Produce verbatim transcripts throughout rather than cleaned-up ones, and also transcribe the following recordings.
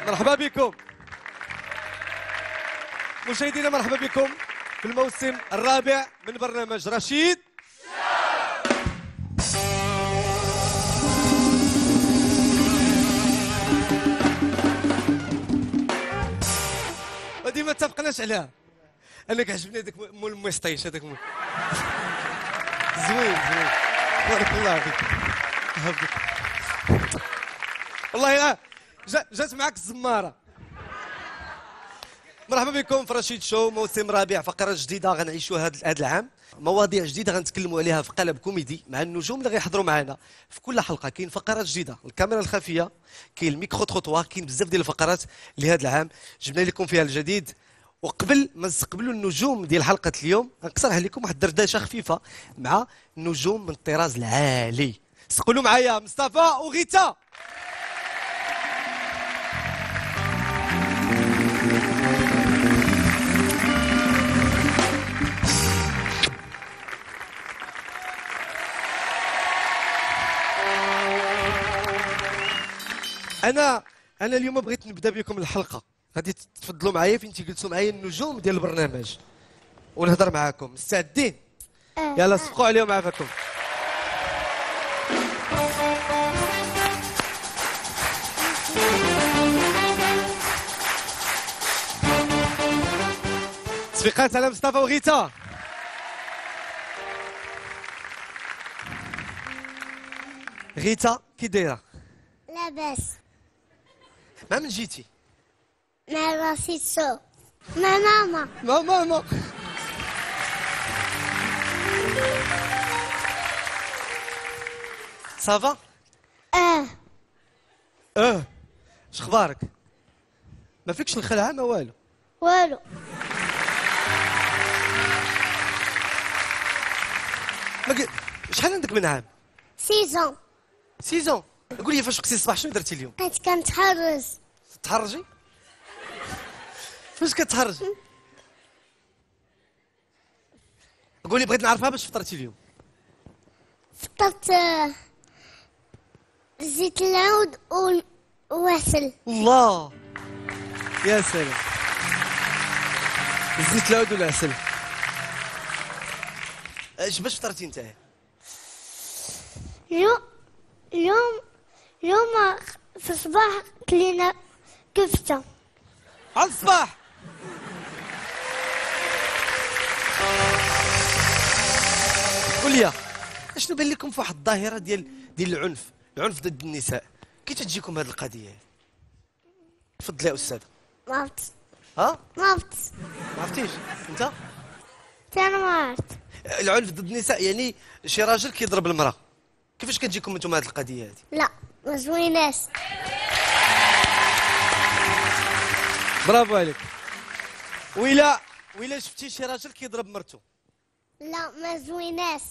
مرحبا بكم مشاهدينا، مرحبا بكم في الموسم الرابع من برنامج رشيد ودي ما اتفقناش عليها. انا كعجبني هذاك مول المسطيش، هذاك مول زوين زوين، بارك الله فيك. والله جات معك الزماره. مرحبا بكم في رشيد شو، موسم رابع، فقرات جديده غنعيشوها هذا العام، مواضيع جديده غنتكلموا عليها في قالب كوميدي مع النجوم اللي غيحضروا معنا. في كل حلقه كاين فقرات جديده، الكاميرا الخفيه، كاين الميكرو تخطوه، كاين بزاف ديال الفقرات لهذا العام جبنا لكم فيها الجديد. وقبل ما نستقبلوا النجوم ديال حلقه اليوم غنقترح عليكم واحد الدردشه خفيفه مع نجوم من الطراز العالي. استقبلوا معايا مصطفى وغيتا. انا انا اليوم بغيت نبدا بكم الحلقه، غادي تفضلوا معايا فين تجلسوا معايا النجوم ديال البرنامج ونهضر معاكم. مستعدين؟ يلا صفقوا عليهم عافاكم. تصفيقات على مصطفى وغيتا. غيتا كي دايره؟ لاباس. مع من جيتي؟ مع رشيد شو. مع ماما. مع ماما. صافا؟ اه اه. شخبارك؟ ما فيكش الخلعه ما والو؟ والو. ما ق... شحال عندك من عام؟ سيزون. سيزون. قول لي فاش وقتي الصباح شنو درتي اليوم؟ كنت كنتحرز. تحرجي؟ فاش كتحرجي؟ قولي بغيت نعرفها باش فطرتي اليوم. فطرت آه، زيت العود و- وعسل. الله يا سلام. زيت العود والعسل. اش باش فطرتي نتايا؟ اليوم اليوم اليوم في الصباح كلينا كفتة. على الصباح. قول لي شنو بان لكم في واحد الظاهره ديال ديال العنف، العنف ضد النساء، كي تجيكم هذه القضيه هذه؟ تفضل يا استاذ. ما عرفت ها؟ ما عرفت ما عرفتيش انت؟ حتى انا ما عرفت. العنف ضد النساء يعني شي راجل كيضرب المراه، كيفاش كتجيكم انتم هذه القضيه هذه؟ لا ما زويناش. برافو عليك. وإلا وإلا شفتي شي راجل كيضرب مرته؟ لا ما زويناش.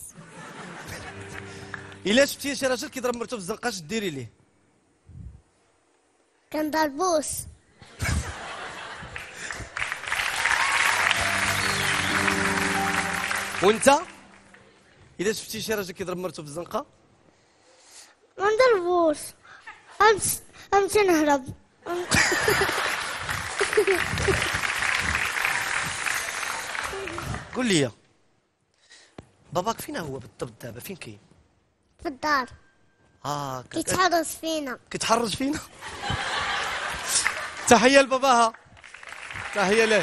إلا شفتي شي راجل كيضرب مرته في الزنقه اش ديري ليه؟ كنضربوش. وانت إلا شفتي شي راجل كيضرب مرته في الزنقه؟ ما نضربوش. امس امس نهرب. قول لي باباك فين هو بالضبط دابا، فين كاين؟ في الدار اه كت- كيتحرص فينا. كيتحرج فينا. تحيه لباباها، تحيه له.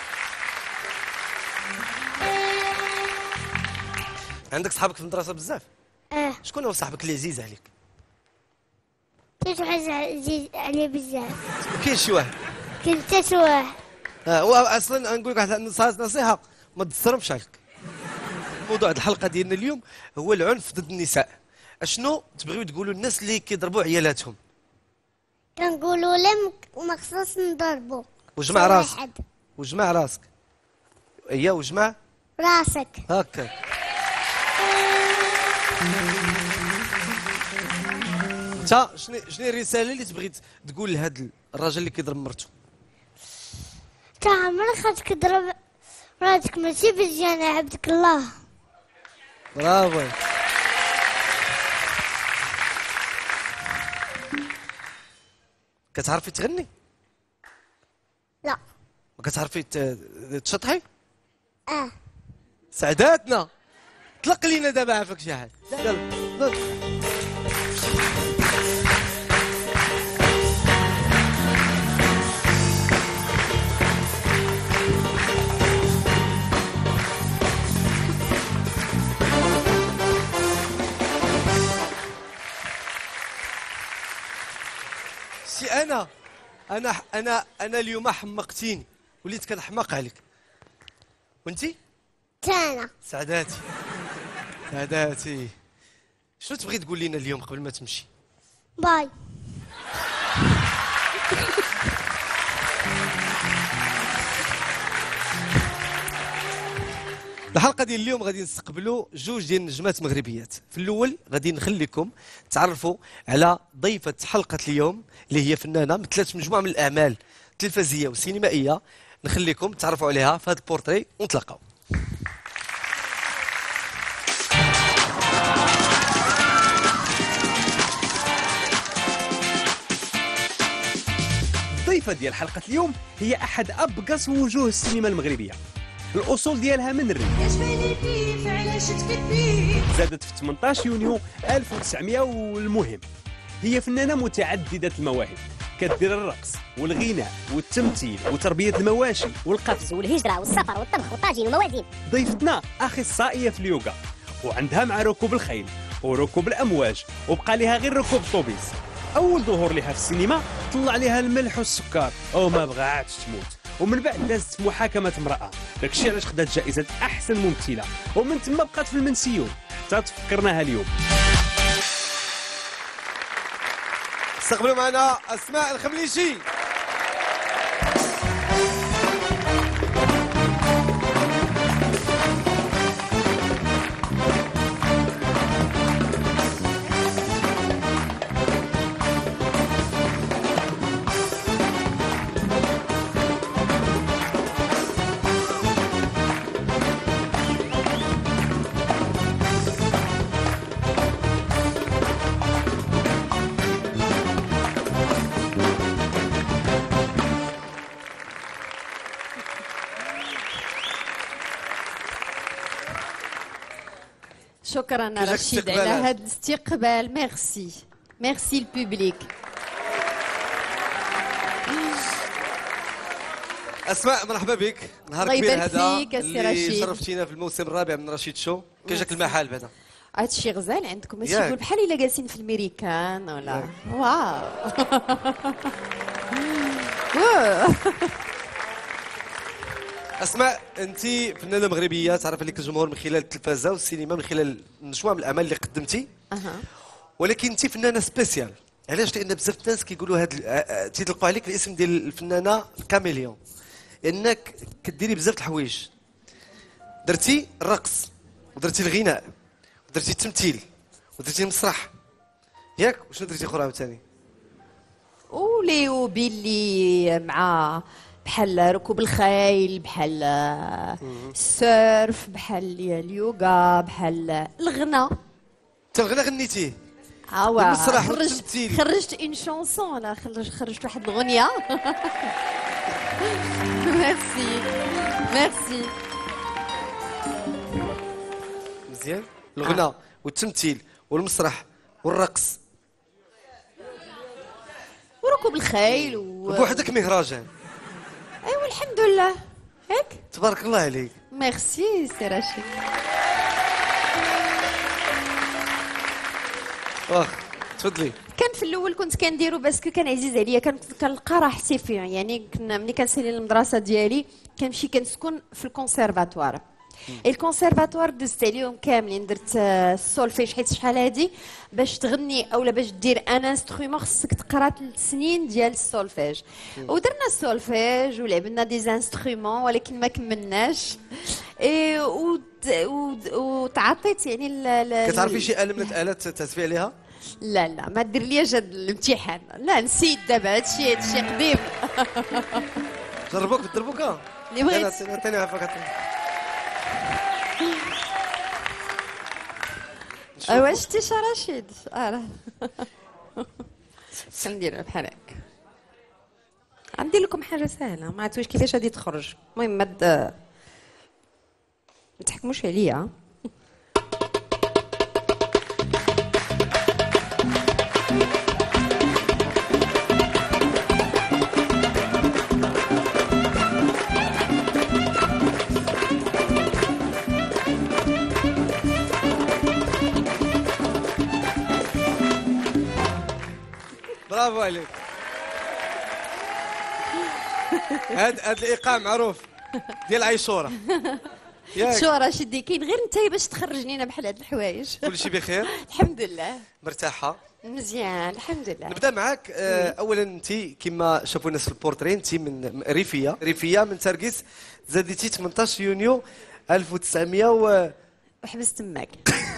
عندك صحابك في المدرسه بزاف؟ اه شكون هو صاحبك اللي عزيز عليك؟ كاين حاجة عزيز عليه بزاف. كاين شي واحد؟ كاين حتى شي واحد. آه هو اصلا نقول لك واحد نصيحه، ما تضربش عليك. موضوع الحلقه ديالنا اليوم هو العنف ضد النساء. اشنو تبغيو تقولوا للناس اللي كيضربوا عيالاتهم؟ كنقولوا لهم ما خصناش نضربوا. وجمع شي راسك، واحد. وجمع راسك. ايوا وجمع راسك. هكا. انت شنو شنو الرساله اللي تبغي تقول لهذا الراجل اللي كيضرب مرته؟ تا عمرك خاطك تضرب مراتك ماشي بالجنة عبدك الله. برافو. كتعرفي تغني؟ لا. ما كتعرفي ت- تشطحي؟ اه. سعداتنا طلق لينا دابا عافاك شي حاجه يلا يلا. سي انا انا انا انا اليوم حمقتيني وليت كنحماق عليك وانتي تانا. سعداتي سعداتي شنو تبغي تقول لنا اليوم قبل ما تمشي؟ باي. الحلقه ديال اليوم غادي نستقبلوا جوج ديال النجمات مغربيات. في الاول غادي نخليكم تعرفوا على ضيفه حلقه اليوم اللي هي فنانه مثلت مجموعه من الاعمال تلفزيونيه وسينمائيه. نخليكم تعرفوا عليها في هذا البورتري ونتلاقاو. الضيفة ديال حلقة اليوم هي أحد أبقص وجوه السينما المغربية. الأصول ديالها من الريف. زادت في ثمنطاش يونيو ألف وتسعمائة والمهم. هي فنانة متعددة المواهب، كدير الرقص والغناء والتمثيل وتربية المواشي والقفز والهجرة والسفر والطبخ والطاجين والموازين. ضيفتنا أخصائية في اليوغا وعندها مع ركوب الخيل وركوب الأمواج وبقى لها غير ركوب الطوبيس. أول ظهور لها في السينما طلع عليها الملح والسكر وما بغاتش تموت، ومن بعد دازت في محاكمة امرأة، داكشي علاش خدات جائزة أحسن ممثلة، ومن تما بقات في المنسيون حتى تفكرناها اليوم. استقبلوا معنا اسماء الخمليشي. شكرا كيفاش رشيد استقبال على هذا؟ هذا الاستقبال. ميرسي ميرسي البوبليك. اسماء مرحبا بك. نهار الله كبير يبارك هذا فيك يا سي اللي رشيد. شرفتينا في الموسم الرابع من رشيد شو. كي جاك ميرسي. المحل بعدا؟ هادشي غزال عندكم، ماشي ياك. يقول بحال الا جالسين في الميريكان ولا ياك. واو. واو. اسماء انت فنانه مغربيه تعرف عليك الجمهور من خلال التلفازه والسينما، من خلال مجموعه من الاعمال اللي قدمتي، اها ولكن انت فنانه سبيسيال. علاش؟ لان بزاف الناس كيقولوا هذا تيطلقوا عليك الاسم ديال الفنانه الكاميليون، لانك كديري بزاف د الحوايج. درتي الرقص ودرتي الغناء ودرتي التمثيل ودرتي المسرح، ياك؟ وشنو درتي اخرى عاوتاني؟ ولي وبيلي مع بحال ركوب الخيل، بحال السيرف، بحال اليوغا، بحال الغناء. انت الغناء غنيتيه؟ اوا والمسرح خرجت والتمثيل. خرجت اون شونسون، انا خرجت خرجت واحد الاغنيه. ميرسي ميرسي. مزيان. الغناء والتمثيل والمسرح والرقص وركوب الخيل و بوحدك مهرجان. ايوا الحمد لله هيك. تبارك الله عليك. ميرسي سي رشيد. واخ تفضلي. كان في الاول كنت كنديرو باسكو كان عزيز عليا، كنت كنلقى راحتي فيه. يعني كنا ملي كنسالي المدرسه ديالي كنمشي كنسكن في الكونسيرفاتوار. الكونسيرفاتوار دزت عليهم كاملين، درت السولفيج حيت شحال هادي باش تغني اولا باش دير ان انسترومون خصك تقرا ثلاث سنين ديال السولفيج. ودرنا السولفيج ولعبنا دي زانسترومون ولكن ما كملناش. اي وتعطيت يعني ال- ال- كتعرفي شي آلة من الآلات تعزفي عليها؟ لا لا ما دير ليش هاد الامتحان، لا نسيت دابا هادشي هادشي قديم. جربوك تضربوك؟ اللي بغيت. عطيني عطيني عافاك عطيني. ايوا شتي شا رشيد. اه كندير بحال هكا. غندير لكم حاجه سهله، ما عرفتوش كيفاش غادي تخرج. المهم ما ما تحكموش عليا. برافو عليك. هاد هاد الايقاع معروف ديال عيشوره. ياك شو راه شدي كاين غير انت باش تخرجني انا بحال هاد الحوايج. كلشي بخير؟ الحمد لله مرتاحه؟ مزيان الحمد لله. نبدا معاك. آه اولا انت كما شافوا الناس في البورتري انت من ريفيه ريفيه من ترقيس، زاديتي ثمنطاش يونيو ألف وتسعمية و وحبس تماك.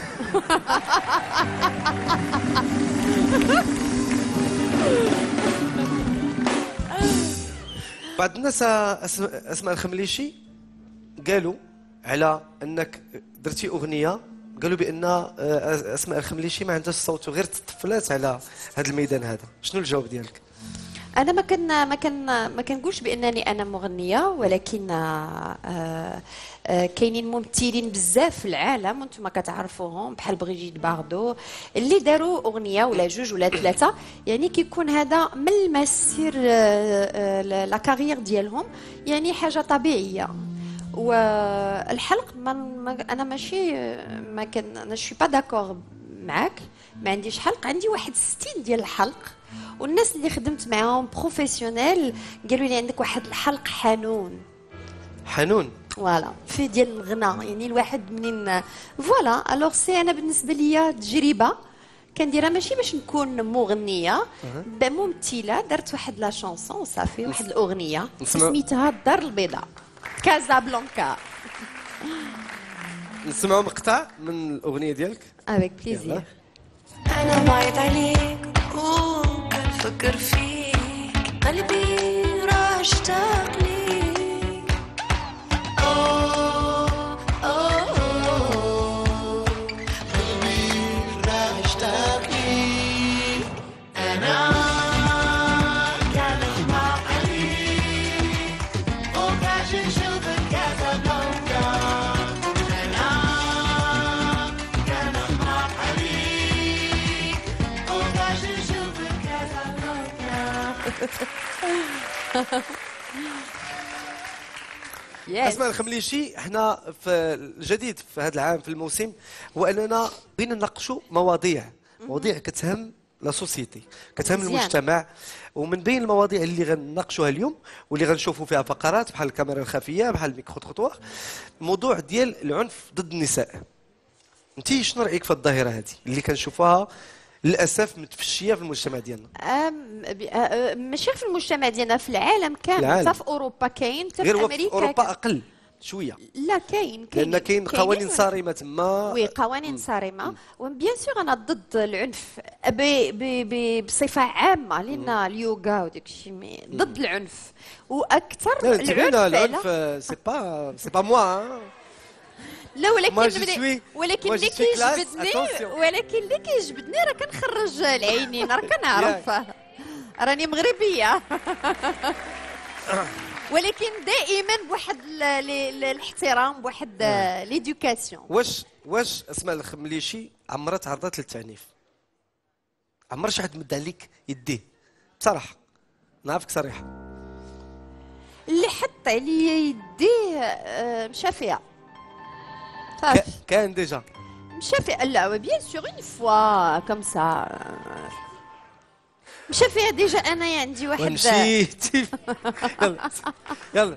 بعض الناس اسماء اسماء الخمليشي قالوا على انك درتي اغنيه، قالوا بان اسماء الخمليشي ما عندهاش صوت وغير تطفلات على هذا الميدان هذا، شنو الجواب ديالك؟ انا ما كان ما كان ما كنقولش بانني انا مغنيه، ولكن آه آه كاينين ممثلين بزاف في العالم وانتم كتعرفوهم بحال بريجيت باردو اللي داروا اغنيه ولا جوج ولا ثلاثه، يعني كيكون هذا من المسير آه آه لا كارير ديالهم، يعني حاجه طبيعيه. والحلق ما انا ماشي ما كان انا شوي با داكور معاك، ما عنديش حلق، عندي واحد ستين ديال الحلق، والناس اللي خدمت معاهم بروفيسيونيل قالوا لي عندك واحد الحلق حنون. حنون فوالا في ديال الغنى، يعني الواحد منين فوالا. الوغ سي انا بالنسبه ليا تجربه كنديرها ماشي باش نكون مغنيه، ممثله. درت واحد لا شونسون وصافي، واحد الاغنيه سميتها الدار البيضاء كازابلانكا. نسمعوا مقطع من الاغنيه ديالك. افيك بليزير. انا بعيد عليك وكنفكر فيك، قلبي راه اشتاق ليك. أوه أوه قلبي راه اشتاق ليك. أنا كنطمع عليك وباش نشوفك كازابلانكا. أنا كنطمع عليك وباش نشوفك كازابلانكا. اسماء الخمليشي، احنا في الجديد في هذا العام في الموسم هو اننا بغينا نناقشوا مواضيع مواضيع كتهم لا سوسيتي، كتهم مزيان. المجتمع. ومن بين المواضيع اللي غنناقشوها اليوم واللي غنشوفوا فيها فقرات بحال الكاميرا الخفيه بحال الميكرو تخطوار، موضوع ديال العنف ضد النساء. انت شنو رايك في الظاهره هذه اللي كنشوفوها للاسف متفشيه في المجتمع ديالنا؟ أم ب- أ- أ- ماشي في المجتمع ديالنا، في العالم كامل، العالم. حتى في اوروبا كاين، حتى غير في هو في امريكا اوروبا كاين. اقل شويه، لا كاين كاين لان كاين قوانين صارمه تما. وي قوانين صارمه. وبيان سور انا ضد العنف ب ب ب بصفه عامه، لان اليوغا وداك الشيء مي- ضد العنف واكثر لا تبينا العنف العنف على- سي با سي با موا. لا ولكن Moi, je ملي- suis- ولكن moi, je اللي suis classe, كيجبدني attention. ولكن اللي كيجبدني راه كنخرج العينين، راه كنعرف راني مغربيه. ولكن دائما بواحد ال- ال- الاحترام، بواحد ليدوكاسيون. واش واش اسماء الخمليشي عمرها تعرضت للتعنيف؟ عمر شي حد مد عليك يديه بصراحه؟ نعرفك صريحه. اللي حط عليا يديه آه، مشى فيها صافي، ك- كان ديجا مشى فيها. لا بيان سور اون فوا كوم سا مشى فيها ديجا. انا عندي واحد ونسيتي. يلا يلا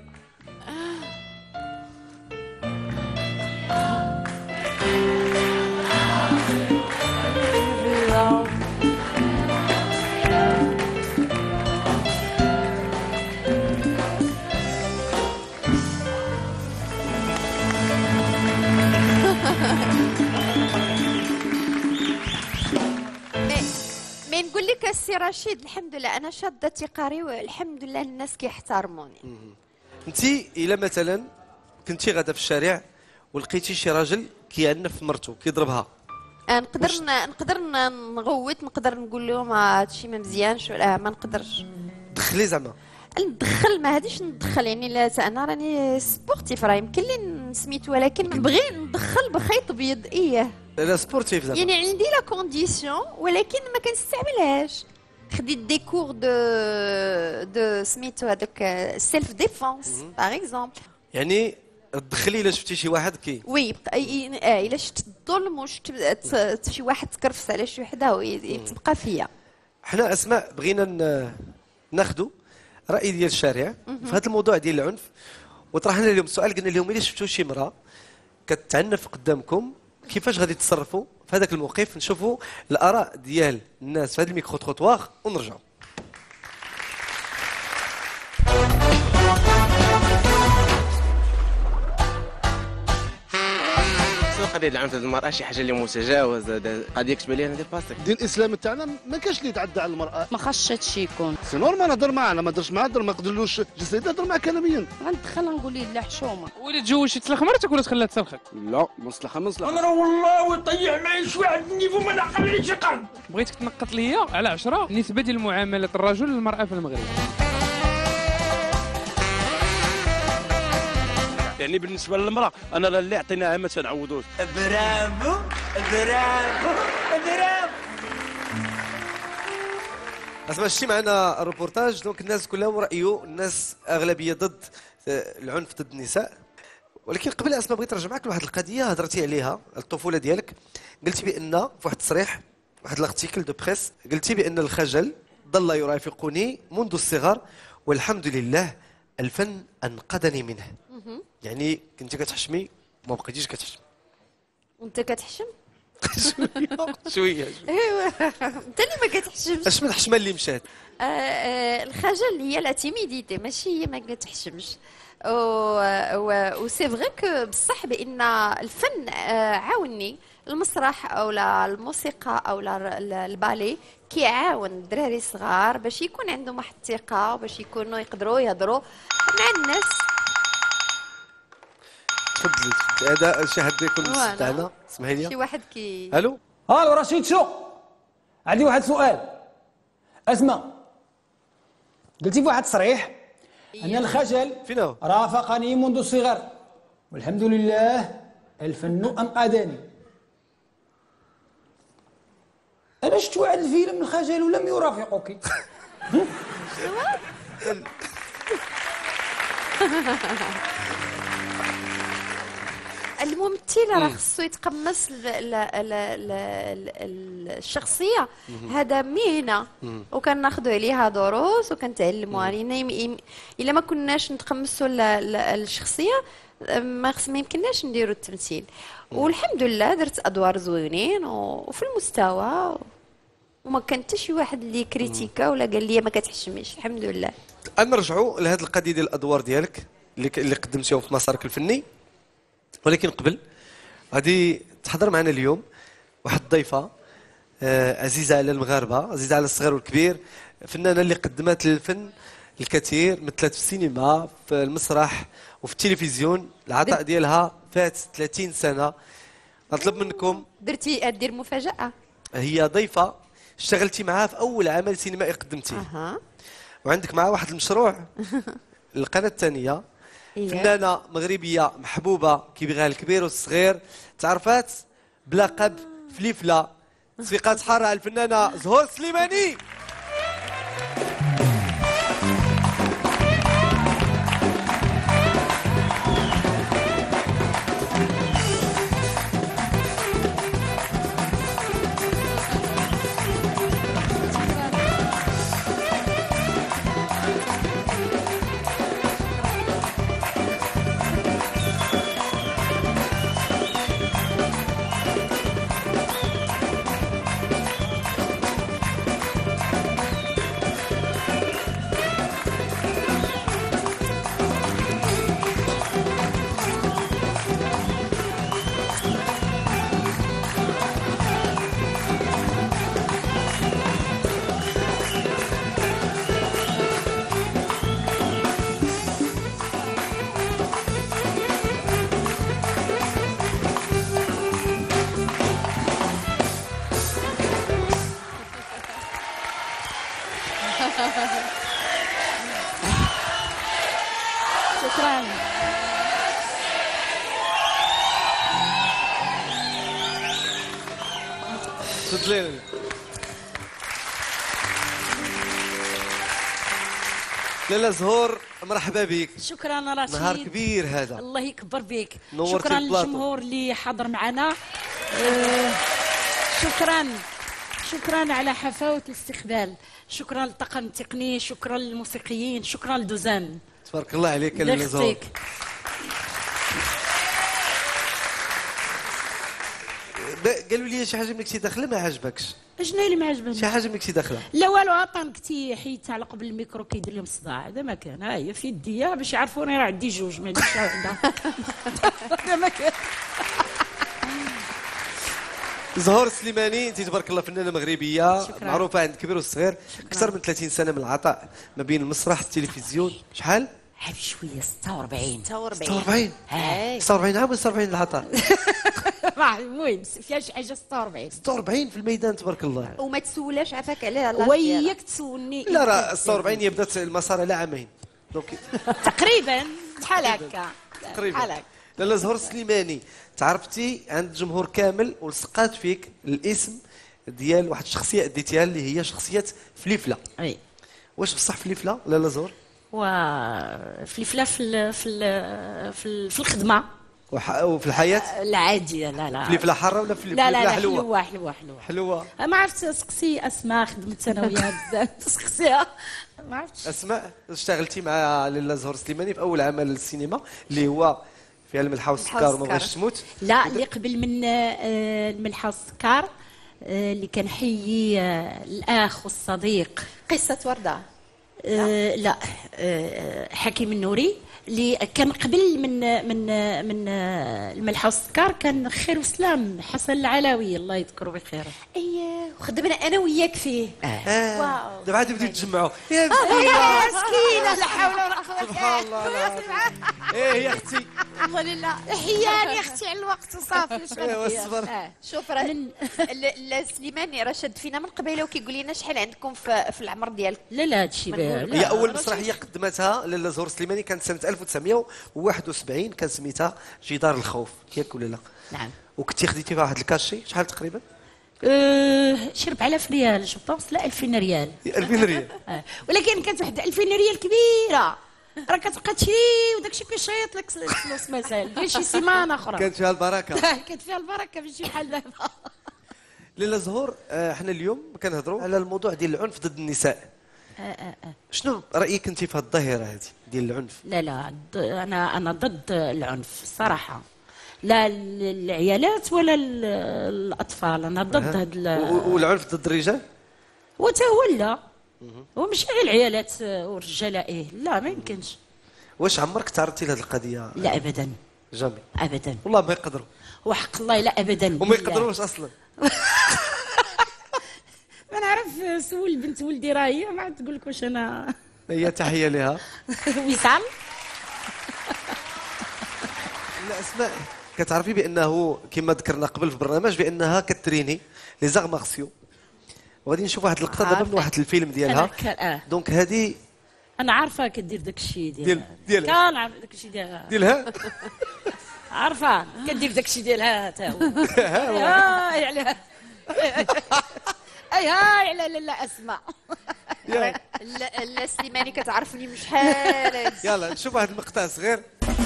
مي مي نقول لك السي رشيد، الحمد لله انا شاده تقاري والحمد لله الناس كيحترموني. انت الا مثلا كنتي غاده في الشارع ولقيتي شي راجل كيعنف مرته كيضربها، آه، نقدر واش- ن- نقدر ن- نغوت، نقدر نقول لهم هادشي ما مزيانش ولا ما نقدرش. دخلي زعما ندخل ما هاديش ندخل يعني لا انا راني سبورتيف راه يمكن لي سميت ولكن نبغي ندخل بخيط ابيض ايه لا سبورتيف زعما. يعني عندي لا كونديسيون ولكن ما كنستعملهاش. خديت دي كور دو دو سميتو هذاك سيلف ديفونس باغ اكزومبل. يعني تدخلي الا شفتي شي واحد كي وي بقى ي- اه الا شفت الظلم وشفت ت- شي واحد تكرفس على شي وحده وي- تبقى فيا. حنا اسماء بغينا ن- ناخذوا راي ديال الشارع في هذا الموضوع ديال العنف، وطرحنا لهم السؤال قلنا لهم الا شفتوا شي امراه كتعنف قدامكم كيفاش غادي تصرفوا في هذاك الموقف. نشوفوا الاراء ديال الناس في هذا الميكرو تروطوار ونرجعوا. قضية العنف ضد المرأة شي حاجة اللي متجاوزة، قضية كتبان لي أنا ديباسي. الدين الاسلامي تاعنا ما كاش اللي يتعدى على المراه. ما خاصش هادشي يكون. سي نورمال نهضر معاه، انا ما نهضرش معاه، نهضر ما نقدرلوش جسديا، نهضر معاه كلاميا. غندخل نقول ليه لا حشومه. ولا تزوجتي تسلخ مرتك ولا تخليها تسلخك؟ لا مصلحه مصلحه. انا راه والله ويطيح معايا شويه عند النيفو ما نعقلش قلب. بغيتك تنقط ليا على عشرة نسبة ديال معاملة الرجل للمرأة في المغرب. يعني بالنسبه للمراه انا اللي عطيناها ما تنعوضوش. برافو برافو برافو. اسمع شتي معنا الروبورتاج، دونك الناس كلهم رايو الناس اغلبيه ضد آه، العنف ضد النساء. ولكن قبل اسماء بغيت نرجع معك لواحد القضيه هضرتي عليها الطفوله ديالك. قلتي بان في واحد التصريح واحد الارتيكل دو بريس قلتي بان الخجل ظل يرافقني منذ الصغر والحمد لله الفن انقذني منه. يعني كنتي كتحشمي ما بقيتيش كتحشمي. وانت كتحشم؟ شويه ايوا انت اللي ما كتحشمش. اش من الحشمه اللي مشات؟ آه، آه، الخجل هي لا تيميديتي ماشي هي ما كتحشمش. وسي فغي كو بصح بان الفن آه، عاوني المسرح او لا الموسيقى او لا البالي كيعاون الدراري الصغار باش يكون عندهم واحد الثقه وباش يكونوا يقدروا يهضروا مع الناس. تفضلي تفضلي. هذا شاهد يكون فوالا. تاعنا اسمحي شي لي. واحد كي الو الو رشيد شو؟ عندي واحد سؤال. اسمع قلتي في واحد التصريح ان الخجل فين هو؟ رافقني منذ الصغر والحمد لله الفن انقذني. انا شفت واحد الفيلم الخجل ولم يرافقك. الممثل راه خصو يتقمص ال- ال- ال- ال- ال- الشخصيه. هذا مهنه وكناخذوا عليها دروس وكنتعلموا علينا. يم- يم- الا ما كناش نتقمصوا ال- ال- الشخصيه ما خص ما يمكنناش نديروا التمثيل. والحمد لله درت ادوار زوينين و- وفي المستوى وما كان حتى شي واحد اللي كريتيكا ولا قال لي ما كتحشميش. الحمد لله. نرجعوا لهذه القضيه ديال الادوار ديالك اللي ك- اللي قدمتيهم في مسارك الفني. ولكن قبل غادي تحضر معنا اليوم واحد الضيفه آه، عزيزه على المغاربه، عزيزه على الصغير والكبير، فنانه اللي قدمت للفن الكثير، مثلت في السينما في المسرح وفي التلفزيون. العطاء ديالها فات ثلاثين سنه. نطلب منكم، درتي دير مفاجاه. هي ضيفه اشتغلتي معها في اول عمل سينمائي قدمتيه، اها وعندك معها واحد المشروع القناه الثانيه. إيه. فنانه مغربيه محبوبه كيبغيها الكبير والصغير، تعرفات بلقب فليفله. تصفيقات حاره على الفنانه زهور سليماني. شكرا. تفضلي. لاله زهور مرحبا بك. شكرا رشيد. نهار كبير هذا. الله يكبر بك. نورتي شكرا البلاطو. للجمهور اللي حضر معنا. آه شكرا شكرا على حفاوة الاستقبال. شكرا للطاقم التقني، شكرا للموسيقيين، شكرا لدوزان. تبارك الله عليك لاله زهور. قالوا لي شي حاجه منك شي داخله ما عجبكش. شنو اللي ما عجبني؟ شي حاجه منك شي داخله. لا والو، عطانكتي حيدت على قبل الميكرو كيدير لهم صداع. هذا ما كان. ها هي في يديا باش يعرفوني راه عندي جوج ماشي وحده. هذا ما كان. زهور السليماني انت تبارك الله فنانه مغربيه شكرا. معروفه عند الكبير والصغير. اكثر من ثلاثين سنه من العطاء ما بين المسرح التلفزيون. شحال؟ عاد شويه ستة وأربعين. ستة وأربعين ستة وأربعين عام ولا ستة وأربعين العطاء؟ المهم فيها شي حاجه ستة وأربعين. ستة وأربعين في الميدان تبارك الله. وما تسولاش عافاك عليها. وياك تسولني. لا راه ستة وأربعين هي بدات المسار على عامين دونك تقريبا بحال هكا. تقريبا. بحال هكا. لاله زهور السليماني تعرفتي عند الجمهور كامل ولصقات فيك الاسم ديال واحد الشخصيه اديتيها اللي هي شخصيه فليفله. اي. واش بصح فليفله لاله زهور؟ وفليفله في ال في ال في, ال في الخدمه وح... وفي الحياه العاديه. لا لا فليفله حاره ولا فليفله لا لا لا حلوه؟ حلوه حلوه حلوه حلوه. ما عرفت سقسي اسماء خدمت انا وياها بزاف. سقسيها ما عرفتش. اسماء اشتغلتي مع لاله زهور السليماني في اول عمل السينما اللي هو في الملحه والسكر وما بغاش تموت. لا اللي قبل من آه، الملحه والسكر آه، اللي كان حيي آه، الاخ والصديق. قصة وردة. آه لا آه حكيم النوري اللي كان قبل من من من آه، الملحه والسكر كان خير وسلام حسن العلوي الله يذكره بخير. اييه وخدمنا انا وياك فيه. آه. واو. دابا عاد بديتوا تجمعوا. يا يا مسكينه مسكينه لا حول ولا قوه الا سبحان الله العظيم. ايه يا اختي. الله لله. حياني اختي على الوقت وصافي. ايوا الصبر. آه. شوف راه ال- ال- سليماني راه شاد فينا من قبيله وكيقول لنا شحال عندكم في, في العمر ديالكم. لا لا هادشي ما هي اول مسرحيه قدمتها لاله زهور السليماني كانت سنه ألف وتسعمائة وواحد وسبعين كان سميتها جدار الخوف ياك ولا لا؟ نعم. وكنتي خديتي فيها واحد الكاشي شحال تقريبا؟ أه شي أربعة آلاف ريال جو بونس لا ألفين ريال. ألفين ريال. آه. ولكن كانت واحد ألفين ريال كبيره راه كتبقى تشري وداكشي كيشيط لك الفلوس مسال ديال شي سيمانه اخرى. كانت فيها البركه. كانت فيها البركه ماشي بحال دابا. لاله زهور آه، احنا اليوم كنهضروا على الموضوع ديال العنف ضد النساء. آه آه آه. شنو رايك انت في هذه الظاهره هذه ديال العنف؟ لا لا ضد- انا انا ضد العنف الصراحه. لا ال- العيالات ولا ال- الاطفال انا ضد أها. هاد ال- و- والعنف ضد الرجال؟ وتا هو لا هو مش غير العيالات والرجاله ايه لا ما يمكنش. واش عمرك تعرضتي لهذه القضيه؟ لا ابدا جامي. ابدا والله ما يقدروا. وحق الله لا ابدا. وما بالله. يقدروش اصلا. ما نعرف سول بنت ولدي راه هي ما عاد تقول لك واش انا. هي تحيه لها. وصال. لا اسماء كتعرفي بانه كما ذكرنا قبل في البرنامج بانها كتريني لي زارمارسيو وغادي نشوف واحد اللقطه دابا من واحد الفيلم ديالها. أنا ك- آه. دونك هذه انا عارفه كدير داك الشيء ديال ديالها. ديالها كان عارف داك الشيء ديالها. ديالها عارفه كدير داك الشيء ديالها تا هو. ها هو. هاي على اي هاي على لا لا اسماء. يا- لا لا سليماني كتعرفني من شحال هادي. يلا نشوف واحد المقطع صغير.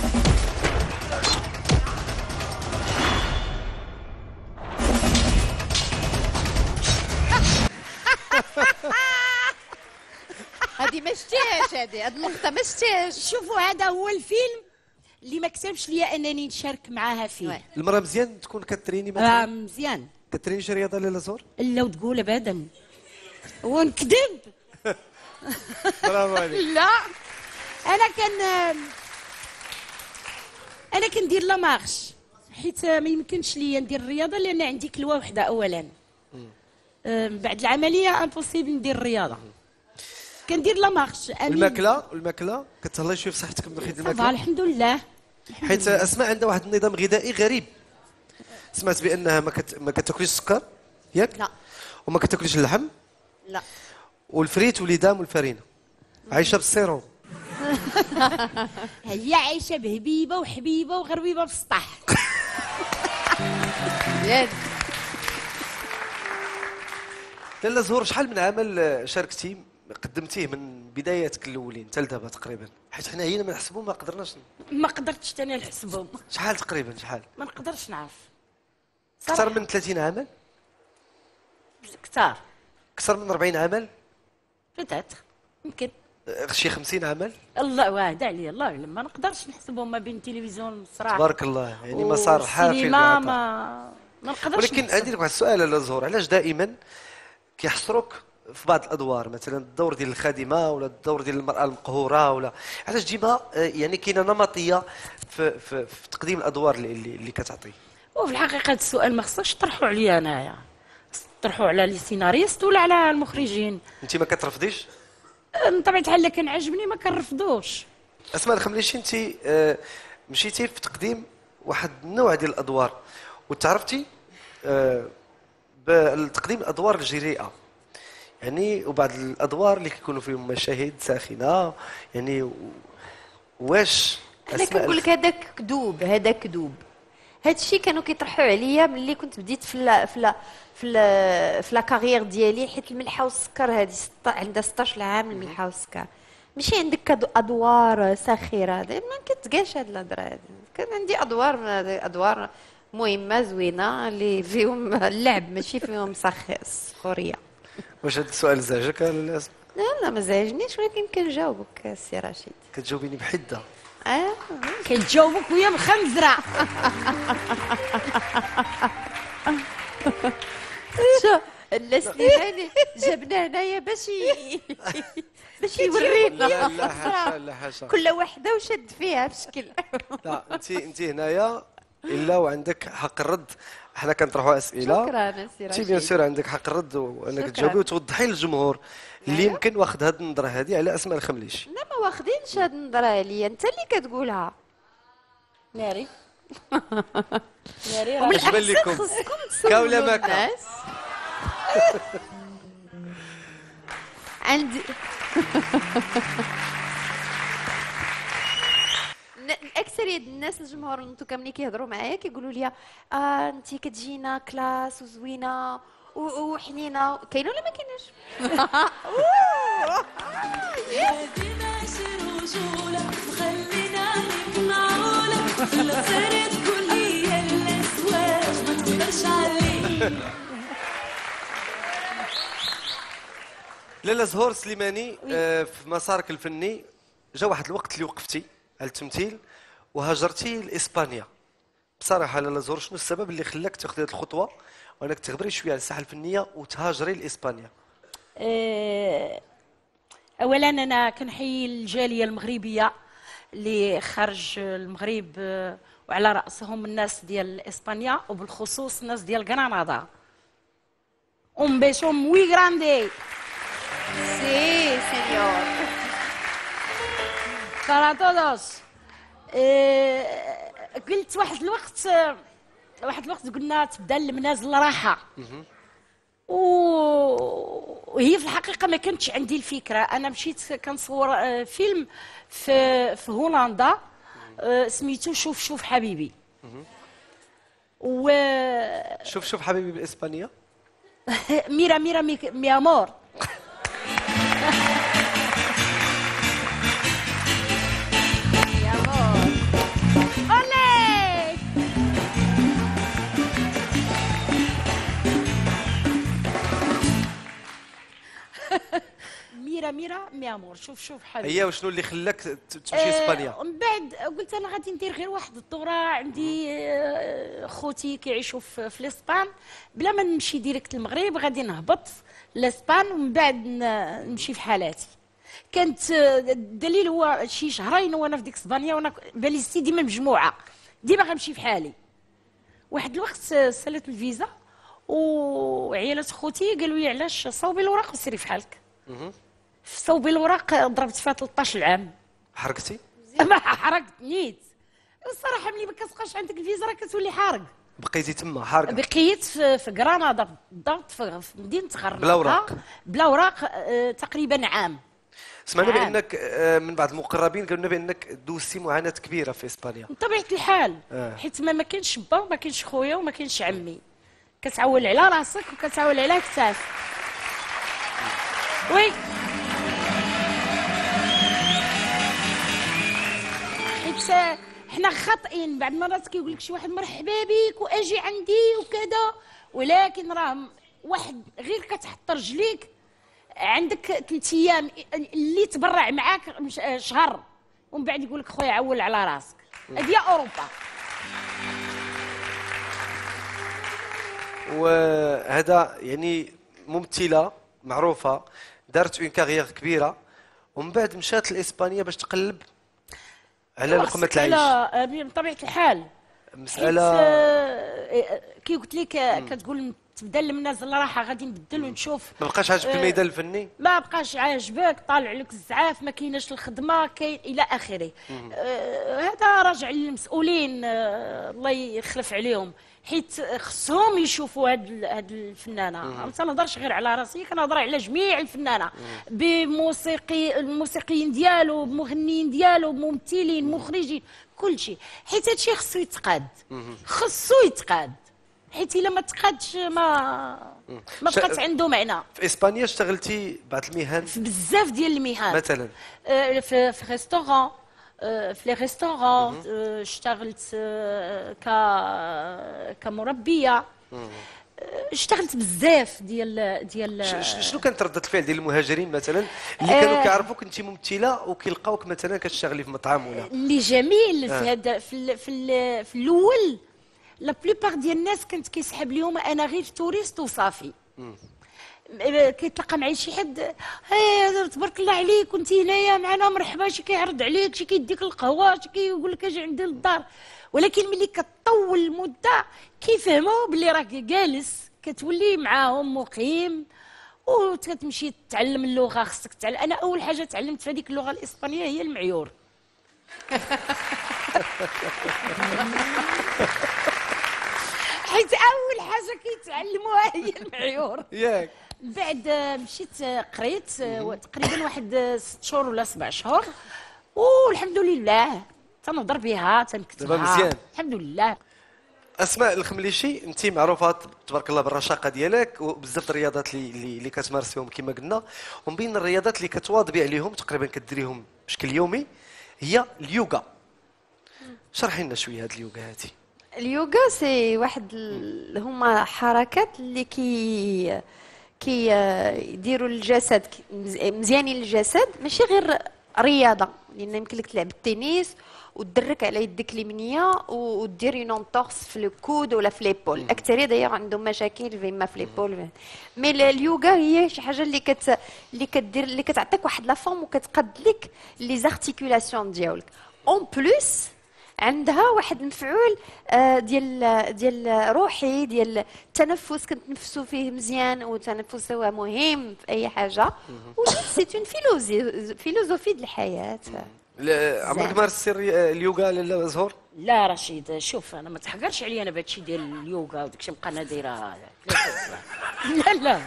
هادي ما شتيهاش هادي هاد اللقطه ما شتيهاش. شوفوا هذا هو الفيلم اللي ما كسبش ليا انني نشارك معاها فيه. المراه مزيان تكون كتريني آه مثلا مزيان. كتريني شي رياضه لاله زهور؟ لا وتقول ابدا ونكذب. برافو عليك. لا انا كان انا كندير لا مارش حيت ما يمكنش ليا ندير الرياضه لان عندي كلوه وحده اولا. آه، بعد العمليه امبوسيبل ندير الرياضه. كندير لا مارش. الماكله الماكله كتهلاي شويه في صحتك من ناحيه صافا الماكله؟ الحمد لله. حيت اسماء عندها واحد النظام غذائي غريب. سمعت بانها ما كت... ما كتاكلش السكر ياك؟ لا. وما كتاكلش اللحم لا. والفريت والليدام والفرينه. عايشه بالسيروم. هي عايشه بهبيبه وحبيبه وغربيبه بالسطح. ياك لاله زهور، شحال من عمل شاركتي قدمتيه من بداياتك الاولين حتى لدابا تقريبا؟ حيت حنا هنا ما نحسبوا ما قدرناش. ما قدرتش انا نحسبهم. شحال تقريبا شحال؟ ما نقدرش نعرف. اكثر من ثلاثين عمل؟ كثار. اكثر من أربعين عمل؟ بتات يمكن شي خمسين عمل؟ الله واهد عليا، الله اعلم. ما نقدرش نحسبهم ما بين التلفزيون الصراحه. تبارك الله، يعني مسار حافل. السينما ما ما نقدرش. ولكن عندي لك واحد السؤال لاله زهور، علاش دائما كيحصروك في بعض الادوار، مثلا الدور ديال الخادمه ولا الدور ديال المراه المقهوره، ولا علاش ديما يعني كاينه نمطيه في, في, في تقديم الادوار اللي اللي كتعطي؟ وفي الحقيقه هذا السؤال ما خصكش تطرحوا عليا انايا، تطرحوا على لي سيناريست ولا على المخرجين. انت ما كترفضيش؟ من طبيعه الحال اللي كنعجبني ما كنرفضوش. اسماء الخمليشي، انت آه مشيتي في تقديم واحد النوع ديال الادوار وتعرفتي آه بتقديم الادوار الجريئه، يعني وبعض الادوار اللي كيكونوا فيهم مشاهد ساخنه، يعني واش انا كنقول لك هذاك كذوب، هذا كذوب. هذا الشيء كانوا كيطرحوا عليا ملي كنت بديت في لا في لا في لا في لا كارير ديالي، حيت الملحه والسكر هذه عندها ستطاش عام الملحه والسكر، ماشي عندك ادوار ساخره، ما كتلقاش هاد الهضره هذه. كان عندي ادوار ادوار مهمه زوينه اللي فيهم اللعب ماشي فيهم سخوريه. واش هذا السؤال زعجك لاله اسماء؟ لا لا ما زعجنيش، ولكن كنجاوبك السي رشيد. كتجاوبيني بحده. اه كنجاوبك ويا بخنزره. شو لا سليماني جبنا هنايا باش باش يورينا. لا لا حاشا لا حاشا. كل وحده وشد فيها بشكل. لا انت انت هنايا الا وعندك حق الرد، حنا كنطرحوا اسئله. شكرا سي انت رشيد. بيان سور عندك حق الرد وانك تجاوبي وتوضحي للجمهور اللي يمكن واخد هذه النظره هذه على اسماء الخمليشي. لا ما واخدينش هاد النظره عليا، انت اللي كتقولها. ناري ناري ومن اش بان الأحسن لكم؟ خصكم كا ولا تسولوا ما كا؟ الناس. عندي اكثريه الناس الجمهور انتو كاملين كيهضروا معايا كيقولوا لي اه انت كتجينا كلاس وزوينه وحنينه. كاينه ولا ما كايناش؟ لاله زهور سليماني، آه في مسارك الفني جا واحد الوقت اللي وقفتي على التمثيل وهاجرتي لاسبانيا. بصراحه لاله زهور، شنو السبب اللي خلاك تاخذي هذه الخطوه وانك تخبري شويه على الساحه الفنيه وتهاجري لاسبانيا؟ أه اولا انا كنحيي الجاليه المغربيه اللي خارج المغرب، أه وعلى راسهم الناس ديال اسبانيا وبالخصوص الناس ديال غرناطه. un beso muy grande. سي سينيور. para todos. أه قلت واحد الوقت واحد الوقت قلنا تبدا المنازل راحه، وهي في الحقيقه ما كانتش عندي الفكره. انا مشيت كنصور فيلم في في هولندا سميتو شوف شوف حبيبي. و شوف شوف حبيبي بالاسبانيه. ميرا ميرا مي, مي امور. ميرا ميرا مي امور شوف شوف حبيبي. هي وشنو اللي خلاك تمشي اسبانيا؟ آه من بعد قلت انا غادي ندير غير واحد الدوره، عندي آه خوتي كيعيشوا في, في الاسبان، بلا ما نمشي ديريكت المغرب غادي نهبط لاسبان ومن بعد نمشي في حالاتي. كانت الدليل هو شي شهرين وانا في ديك اسبانيا وانا بالي سي ديما مجموعه، ديما غنمشي في حالي. واحد الوقت سالت الفيزا وعيالات خوتي قالوا لي علاش صوبي الوراق وسيري في حالك. في صوبي الوراق ضربت فيها ثلاثطاش عام. حرقتي؟ ما حرقت نيت. والصراحه ملي ما كتبقاش عندك الفيزا راه كتولي حارق. بقيتي تما حارقه؟ بقيت في, في غرناطه بالضبط في مدينه غرناطه بلا وراق؟ بلا وراق آه تقريبا عام. سمعنا عام. بانك آه، من بعض المقربين قالوا لنا بانك دوزتي معاناه كبيره في اسبانيا. بطبيعه الحال آه. حيت ما ما كانش با ما كانش خويا وما كانش عمي، كتعول على راسك وكتعول على كتاف. وي حيت حنا خاطئين بعض المرات كيقول لك شي واحد مرحبا بك واجي عندي وكذا، ولكن راه واحد غير كتحط رجليك عندك ثلاث ايام اللي تبرع معاك مش- شهر ومن بعد يقول لك خويا عول على راسك. هذه هي اوروبا. وهذا يعني ممثله معروفه دارت اون كارير كبيره ومن بعد مشات لاسبانيا باش تقلب على لقمه العيش. على بطبيعه الحال مساله حيت، آه، كي قلت لك آه، كتقول تبدا المنازل راحه غادي نبدل ونشوف. ما بقاش عاجبك آه، الميدان الفني؟ ما بقاش عاجبك، طالع لك الزعاف، ما كايناش الخدمه، كاين الى اخره. آه، هذا راجع للمسؤولين، آه، الله يخلف عليهم، حيت خصهم يشوفوا هاد هاد الفنانه. ما تنهضرش غير على راسي، كنهضر على جميع الفنانه بموسيقي الموسيقيين ديالو، بمغنيين ديالو، بممثلين، مخرجين، كل شيء، حيت هادشي خصو يتقاد، خصو يتقاد، حيت الا ما تقادش ما ما ش- بقات عنده معنى. في اسبانيا اشتغلتي بعض المهن في بزاف ديال المهن، مثلا آه، في في ريستورون، آه، في لي ريستورون، آه، اشتغلت آه، ك كمربيه، آه، اشتغلت بزاف ديال ديال ش- ش- شنو كانت ردة الفعل ديال المهاجرين مثلا اللي كانوا آه. كيعرفوك انت ممثله وكيلقاوك مثلا كتشتغلي في مطعم ولا اللي جميل آه. في هذا في ال في ال في الاول لا بليبار ديال الناس كنت كيسحب ليهم انا غير توريست وصافي. م- كيتلقى معايا شي حد، هاي تبارك الله عليك كنت هنايا معنا مرحبا، شي كيعرض عليك، شي كيديك القهوه، شي كيقول لك اجي عندي للدار، ولكن ملي كطول المده كيفهموا باللي راك جالس كتولي معاهم مقيم وتمشي تتعلم اللغه. خصك تتعلم. انا اول حاجه تعلمت في هذيك اللغه الاسبانيه هي المعيور. حيت اول حاجه كيتعلموها هي المعيور. ياك بعد مشيت قريت تقريبا واحد ست شهور ولا سبع شهور، والحمد لله تنهضر بها تنكتبها. دابا مزيان. الحمد لله. اسماء الخمليشي انت معروفه تبارك الله بالرشاقه ديالك وبزاف الرياضات اللي اللي, اللي كتمارسيهم كما قلنا، ومن بين الرياضات اللي كتواظبي عليهم تقريبا كديريهم بشكل يومي هي اليوغا. شرحي لنا شويه هاد اليوغا هذه. اليوغا سي واحد ال- هما حركات اللي كي كي يديروا الجسد كي- مز- مزيانين للجسد، ماشي غير رياضه، لان يمكن لك تلعب التنس وتدرك على يدك اليمنيه و- ودير اون انتورس في الكود ولا في ليبول. الاكثريه داير عندهم مشاكل اما في ليبول. مي اليوغا هي شي حاجه اللي كت اللي كدير اللي كتعطيك واحد لا فورم وكتقاد لك لي زارتيكولاسيون ديالك. اون بلوس عندها واحد المفعول آه، ديال ديال روحي، ديال التنفس، كنتنفسوا فيه مزيان، والتنفس هو مهم في اي حاجه، و سي اون فيلوزي فيلوزوفي ديال الحياه. لا، عمرك مارستي الري- اليوغا لاله زهور؟ لا رشيد، شوف انا ما تحقرش عليا انا بهادشي ديال اليوغا وداكشي نبقى انا دايره. لا لا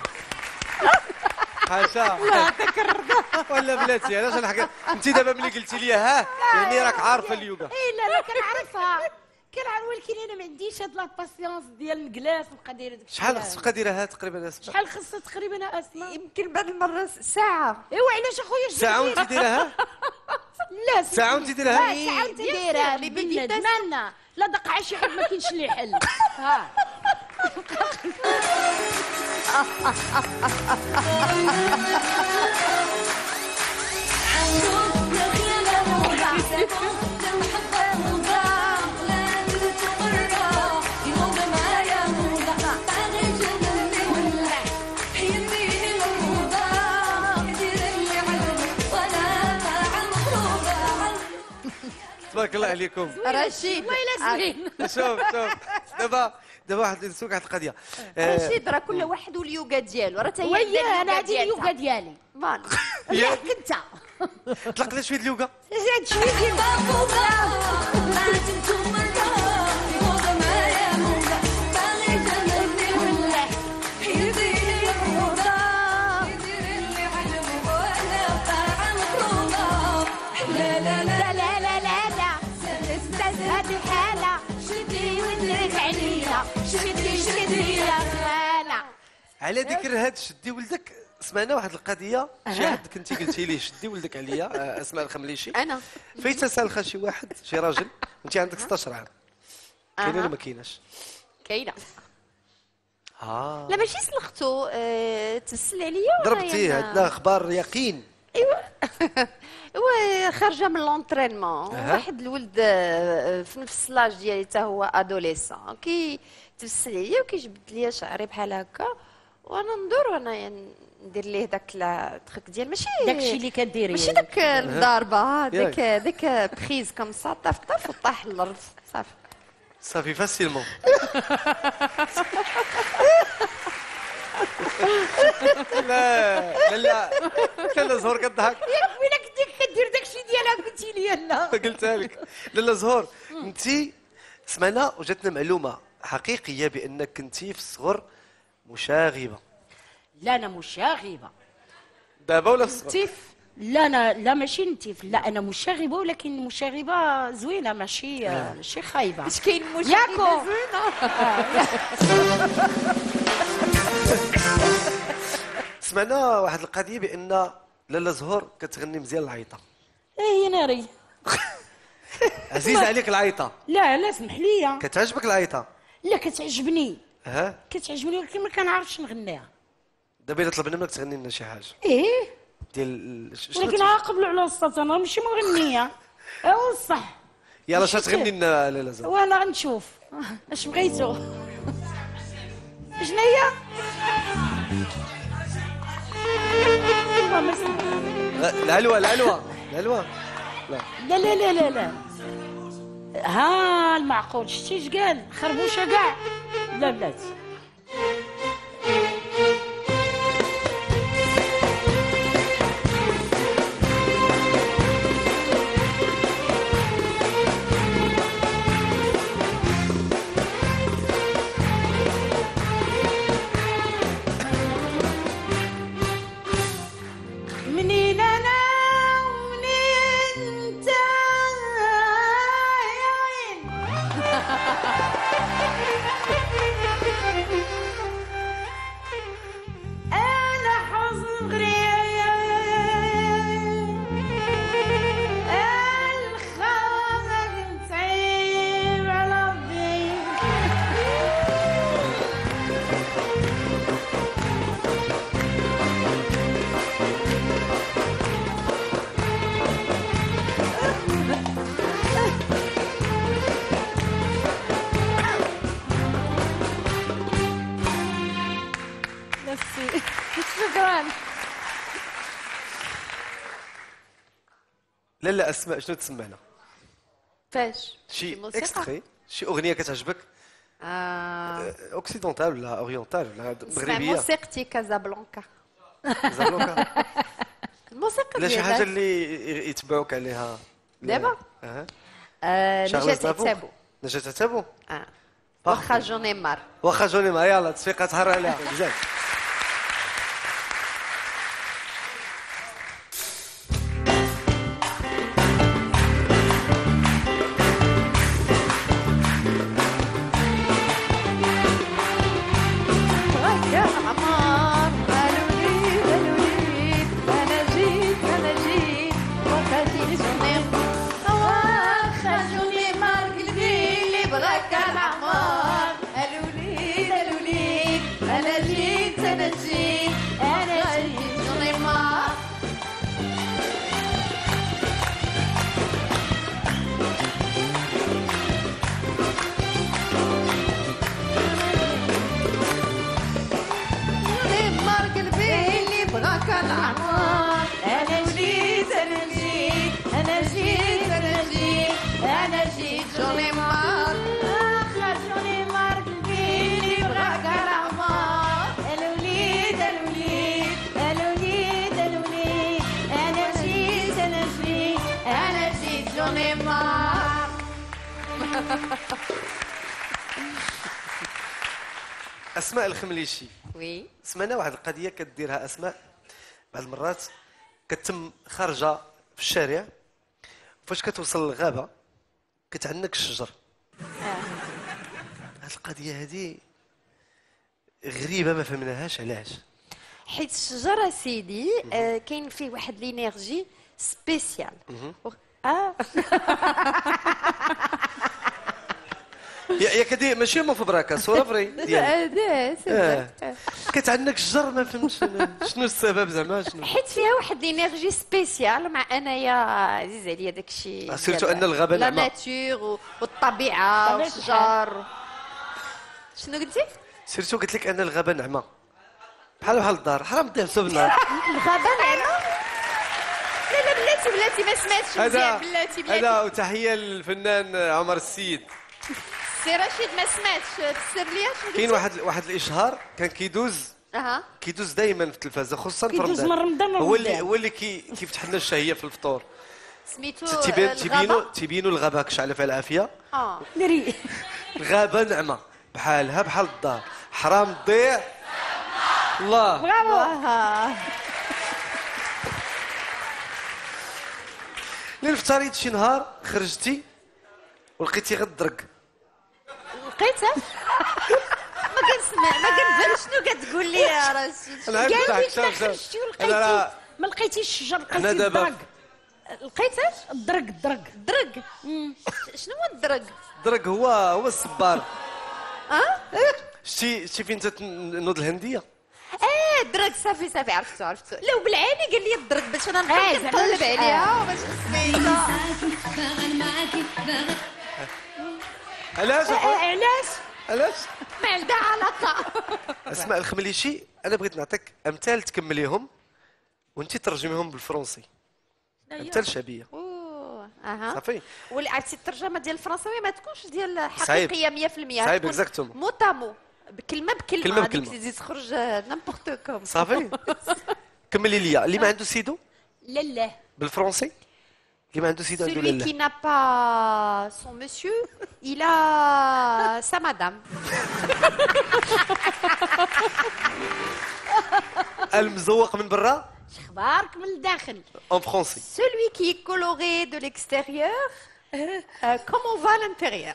حاشا لا تكرر ولا بلاتي علاش نحكي انت دابا ملي قلتي لي ها يعني راك عارفه اليوغا. اي لا لا كنعرفها كنعرف، ولكن انا ما عنديش هاد لا باسيونس ديال نجلاس ونبقى دايره داكشي. شحال خصك ديرها تقريبا اسماء؟ شحال خصها تقريبا اسماء؟ يمكن بعض المرات ساعه. ايوا علاش اخويا ساعه وانت دايرها؟ لا ساعة وانت دايرها؟ لا ساعة وانت دايرها لي بيبي دمالنا. لا دق شي حد ما كاينش اللي يحل. ها تبارك الله عليكم. رشيد ويلا زوين. شوف شوف دابا دابا واحد نسوق واحد القضيه. رشيد راه كل واحد واليوغا ديالو، راه تا هي ويا عندها انا هذه ديالها. اليوغا ديالي. فوالا. ياك انت طلقنا شويه اليوغا. زاد شويه ديال لا لا لا لا لا لا لا استاذ هذه الحالة شدي ولدك عليا شدي شدي يا خالة. على ذكر هاد شدي ولدك سمعنا واحد القضيه شي حد كنتي قلتي ليه شدي ولدك عليا آه، اسماء الخمليشي. انا فايته سالخه شي واحد شي راجل وانت عندك ستة عام كاينه ولا ما كايناش؟ كاينه. اه لا ماشي سلختو أه... تسل عليا ضربتيه عندنا اخبار يقين. ايوا هو خارجه من لونترينمون أه. واحد الولد آه، في نفس لاج ديالي حتى هو ادوليسون كي تبسل عليا وكيجبد ليا شعري بحال هكا وانا ندور وانا يعني ندير ليه داك التخك ديال ماشي داكشي اللي كديري ماشي داك الضربه داك ياك. داك بريز كم صا طاف طاف وطاح الارض صافي صافي فاسيلمون. لا لا لا لا زهور كضحك. ياك وين كنتي كدير داكشي ديالها قلتي لي لا قلتها لك. لا لا زهور انت سمعنا وجاتنا معلومه حقيقيه بانك كنتي في الصغر مشاغبه. لا انا مشاغبه. دابا ولا في الصغر؟ نتيف لا انا لا ماشي نتيف لا انا مشاغبه ولكن مشاغبه زوينه ماشي ماشي خايبه. اش كاين مشاغبه ياكو زوينه. سمعنا واحد القضيه بان لاله زهور كتغني مزيان العيطه. ايه يا ناري عزيز عليك العيطه؟ لا لا سمح لي كتعجبك العيطه؟ لا كتعجبني ها كتعجبني ولكن ما كنعرفش نغنيها. دابا الا طلبنا منك تغني لنا شي حاجه ايه ديال شنو ولكن عاقبلوا على الصوت انا ماشي مغنيه. ايوا صح يلا شنو تغني لنا لاله زهور؟ وانا غنشوف اش بغيتو. شنو هي؟ العلوه العلوه العلوه لا لا لا لا لا لا ها المعقول شتي اش قال خربوشه كاع. لا بلاتي منين انا ومنين انت يا عين. انا حزن غريب الخوف تعيب على الضيق. نفسي شكرا. لا لا اسماء شنو تسمعنا؟ فاش شي الموسيقى؟ اكستري شي اغنيه كتعجبك؟ آه. اوكسيدونتال ولا اورينتال ولا اسمع مغربيه؟ موسيقتي كازابلانكا. زابلوكا. الموسيقى لا شي ديالها. حاجه اللي يتبعوك عليها دابا؟ اها آه، شارل نجاة زنابور. عتابو. نجاة عتابو؟ اه واخا جوني مار. واخا جوني ما يلا تصفيقه تهر عليها مزيان. يا عمار قالوا لي قالوا لي انا جيت انا جيت وخاتي جوني واخا جوني مار قلبي اللي بغاك العمار. قالوا لي قالوا لي انا جيت انا جيت انا جيت جوني مار. مار قلبي اللي بغاك العمار. انا جيت انا جيت انا جيت انا جيت انا جيت جوني مار. اخا جوني مار قلبي اللي بغاك العمار. الوليد الوليد الوليد الوليد انا جيت انا جيت انا جيت جوني مار. اسماء الخمليشي وي سمعنا واحد القضيه كديرها اسماء بعض المرات كتم خارجه في الشارع فاش كتوصل للغابه كتعنك الشجر. آه. هاد القضيه هادي غريبه ما فهمناهاش علاش. حيت الشجر سيدي آه كاين فيه واحد لينيرجي سبيسيال. اه يا يا كدي ماشي مو في براكه صوره فري ديالك. اه كتعنك الشجر ما فهمتش أنا. شنو السبب زعما شنو؟ حيت فيها واحد لينيرجي سبيسيال مع انايا عزيز عليا داكشي. سيرتو ان الغابه لا نعمه. ناتور والطبيعه والشجر. شنو قلتي؟ سيرتو قلت لك ان الغابه نعمه بحال بحال الدار حرام دير حساب النار. الغابه نعمه. لا لا بلاتي بلاتي ما سمعتش مزيان بلاتي بلاتي. هذا وتحيه للفنان عمر السيد. سي رشيد ما سمعتش فسر لي شنو كاين واحد واحد الاشهار كان كيدوز اها كيدوز دائما في التلفازه خصوصا في كيدوز من رمضان هو اللي لرمضان. هو اللي كي كيفتح لنا الشهيه في الفطور. سميتو تيبين تيبينوا الغابه. تيبينوا الغابه كشعله فيها العافيه. اه نري الغابه نعمه بحالها بحال الدار حرام تضيع. الله برافو. آه. لين افترضت شي نهار خرجتي ولقيتي غير الدرق. لقيتها ما كنسمع ما كنفهم شنو كتقول لي يا رشيد. انا عارف قال لي شنو حتى خرجتي انا ولقيتي راه ما لقيتيش الشجر انا لقيتي دابا الدرق. لقيتها الدرق الدرق الدرق. شنو هو الدرق؟ الدرق هو هو الصبار. اه شتي شتي فين تنوض الهنديه. اه الدرق صافي صافي عرفتو عرفتو. لا وبالعاني قال لي الدرق باش انا آه، نبقى زعما نقلب باش- عليها وباش سميتها. علاش آه، أخويا؟ علاش علاش ما عندها علاقه. اسماء الخمليشي انا بغيت نعطيك امثال تكمليهم وانت ترجميهم بالفرنسي. امثال شعبيه اوه اها صافي. واللي عرفتي الترجمه ديال الفرنساوي ما تكونش ديال صعيب. حقيقيه مية في المية. صعيب تكون exactement. مو تامو بكلمه بكلمه. كلمة هذيك بكلمة. اللي تزيد تخرج نيمبورت كوم. صافي كملي لي اللي ما عنده سيدو لا لا بالفرنسي. اللي ما عنده سيدو عنده Celui qui لاله. n'a pas son monsieur, il a sa madame. المزوق من برا اخبارك من الداخل. اون فرونسي. Celui qui est coloré de l'extérieur, euh, comme on va à l'intérieur.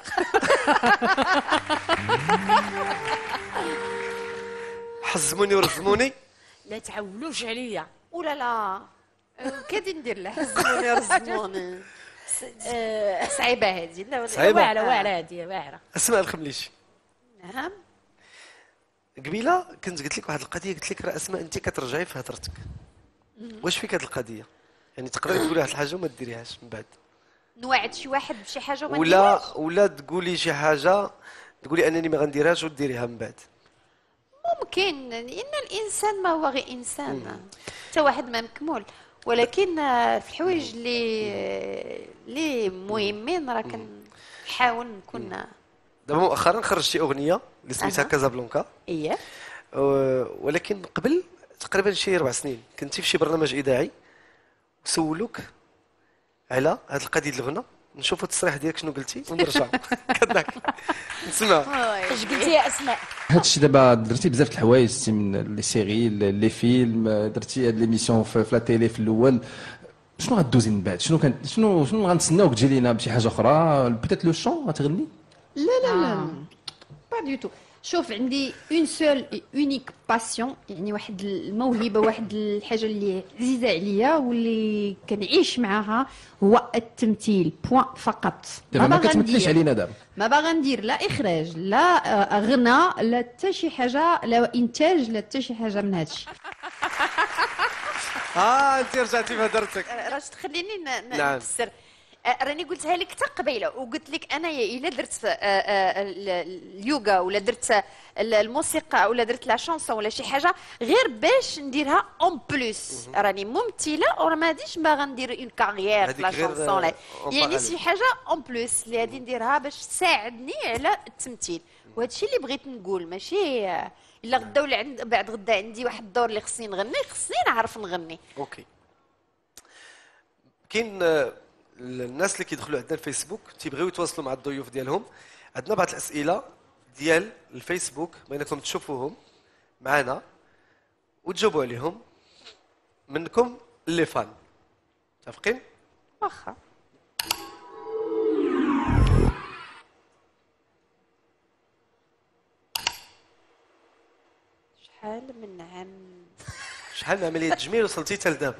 حزموني ورزموني. لا تعولوش عليا. Oh là là, كادي ندير له حزموني رزموني. آه، صعيبة هذه لا ولا- صعيبة. واعره واعره هادي واعره. اسماء الخمليشي نعم. قبيله كنت قلت لك واحد القضيه قلت لك راه اسماء انت كترجعي في هضرتك. واش فيك هاد القضيه؟ يعني تقدري تقولي واحد الحاجه وما ديريهاش من بعد. نوعد شي واحد بشي حاجة وما ولا نديرهاش. ولا تقولي شي حاجه تقولي انني ما غنديرهاش وتديريها من بعد. ممكن لأن الإنسان ما هو غير إنسان. حتى واحد ما مكمول. ولكن آه، في الحوايج اللي اللي مهمين راه كنحاول نكون. دابا مؤخرا خرجتي اغنيه اللي سميتها أها. كازابلانكا. اييه أه، ولكن قبل تقريبا شي اربع سنين كنتي في شي برنامج اذاعي وسولوك على هاد القضيه ديال الغنى. نشوفوا التصريح ديالك شنو قلتي ونرجعوا كذاك نسمع. اش قلتي يا اسماء؟ هاد الشيء دابا درتي بزاف د الحوايج درتي من لي سيري لي فيلم درتي هاد ليميسيون في في لا تيلي في الاول. شنو غدوزي من بعد؟ شنو كان شنو شنو غنتسناوك تجي لينا بشي حاجه اخرى؟ بيتيت لو شون غتغني؟ لا لا لا با دو تو. شوف عندي اون سول اونيك باسيون، يعني واحد الموهبه، واحد الحاجه اللي عزيزه عليا واللي كنعيش معاها هو التمثيل بوان فقط. دابا ما باغا كتمثليش ندير- علينا دابا. ما باغا ندير لا اخراج لا آه، غنى لا حتى شي حاجه، لا انتاج لا حتى شي حاجه من هادشي. اه انت رجعتي في هضرتك. راشد خليني ن- ن- نعم. نفسر. آه، راني قلتها لك حتى قبيله وقلت لك انايا الا درت آه، آه، ال- اليوغا ولا درت ال- الموسيقى ولا درت لا شانسون ولا شي حاجه غير باش نديرها اون بلوس. راني ممثله ورا ما غاديش باغا ندير اون كارير في لا هذيك غير، شانسون لا. آه، en يعني parallèle. شي حاجه اون بلوس اللي غادي نديرها باش تساعدني على التمثيل. وهذا الشيء اللي بغيت نقول ماشي آه، الا غدا ولا عند بعد غدا عندي واحد الدور اللي خصني نغني خصني نعرف نغني. اوكي. كاين آه، الناس اللي كيدخلوا عندنا الفيسبوك تيبغيو يتواصلوا مع الضيوف ديالهم. عندنا بعض الاسئله ديال الفيسبوك بينكم تشوفوهم معنا وتجاوبوا عليهم منكم اللي فان. متفقين؟ واخا شحال من عام. شحال من عمليه تجميل وصلتي حتى لدابا؟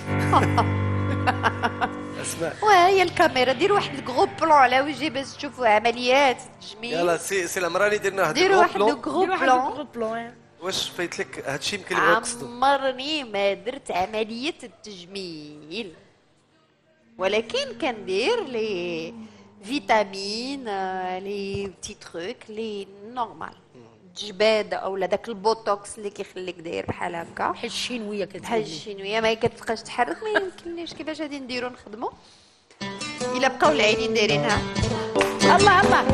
اسماء وهي الكاميرا ديروا واحد الكغو بلون على وجهي باش تشوفوا عمليات التجميل. يلا سي سي الامراه اللي درنا واحد ديروا واحد الكغو الكغو بلون. واش فايت لك هادشي يمكن اللي يقصدوا؟ عمرني ما درت عمليه التجميل، ولكن كندير لي فيتامين لي بتي تروك لي نورمال، الجباد اولا داك البوتوكس اللي كيخليك داير بحال هكا بحال الشينويه كتقول بحال الشينويه ما كتبقاش تحرك، ما يمكنليش كيفاش غادي نديرو نخدمو الا بقاو العينين دايرينها. الله الله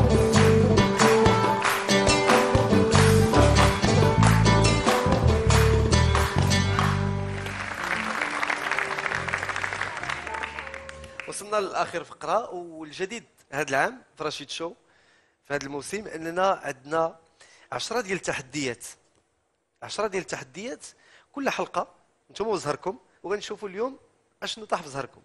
وصلنا لاخر فقره والجديد هذا العام في رشيد شو في هذا الموسم اننا عندنا عشرة ديال التحديات عشرة ديال التحديات كل حلقه نتوما وزهركم وغنشوفوا اليوم اشنو طاح في زهركم.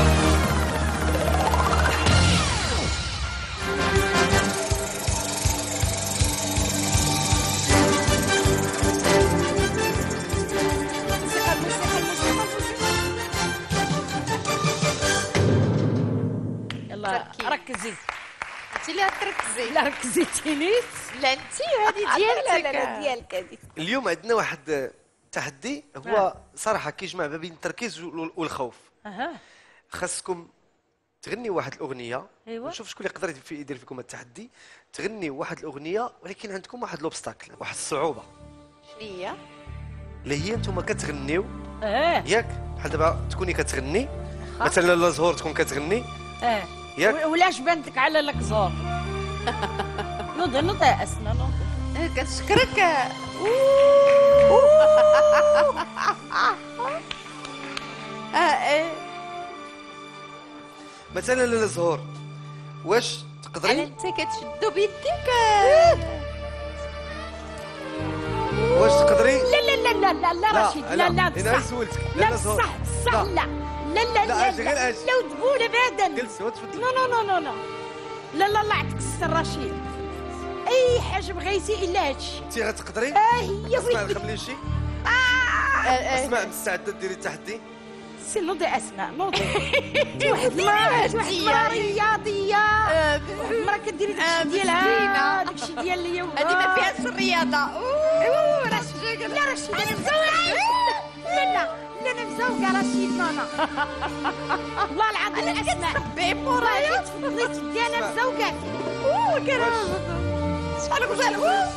يلا ركزي انت اللي تركزي. لا ركزيتيني لا انت هذه ديالك. لا لا ديالك هذه. اليوم عندنا واحد التحدي هو صراحه كيجمع ما بين التركيز والخوف. اها خاصكم تغنيوا واحد الاغنيه. ايوا ونشوف شكون اللي يقدر يدير فيكم التحدي. تغنيوا واحد الاغنيه ولكن عندكم واحد لوبستاكل واحد الصعوبه. شنو هي؟ اللي هي انتم كتغنيو اه ياك بحال دابا تكوني كتغني مثلا لا زهور تكون كتغني اه ياك ولاش بانت لك على لك زهور. نوض نوض يا اسماء نوض. كنشكرك. اه مثلا لا زهور واش تقدري انت كتشدو بيديك. واش تقدري لا لا لا لا لا لا رشيد لا لا انا بصح سولتك لا بصح بصح لا لا لا لا لا غير اجي لا وتقول ابدا. جلسي وتفضلي. نو نو نو نو لا لا لا عطيك السر رشيد اي حاجه بغيتي الا هادشي. انت غتقدري اه هي اسمع ويلي نخملي شي. آه. اسمع مستعده ديري التحدي. سي نوضي اسماء نوضي. انت واحد المراه واحد المراه رياضيه واحد المراه كديري داكشي ديالها داكشي ديال اليوم هذه ما فيهاش الرياضه. اوه رشيد. لا رشيد انا مزوقه. لا لا لا انا مزوقه رشيد ماما. والله العظيم انا اسماء كتخبي مورايا. تفضلي تدي انا مزوقه. اوه كرهت شحال غزال. اوه